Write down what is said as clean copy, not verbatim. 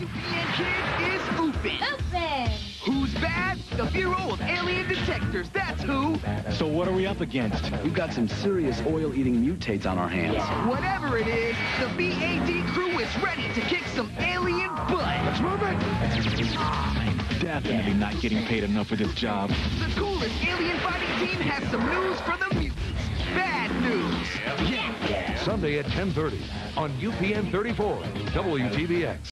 UPN Kids is UPN. UPN! Who's bad? The Bureau of Alien Detectors, that's who. So what are we up against? We've got some serious oil-eating mutates on our hands. Whatever it is, the BAD crew is ready to kick some alien butt. Let's move it! I'm definitely not getting paid enough for this job. The coolest alien fighting team has some news for the mutants. Bad news. Sunday at 10:30 on UPN 34, WTVX.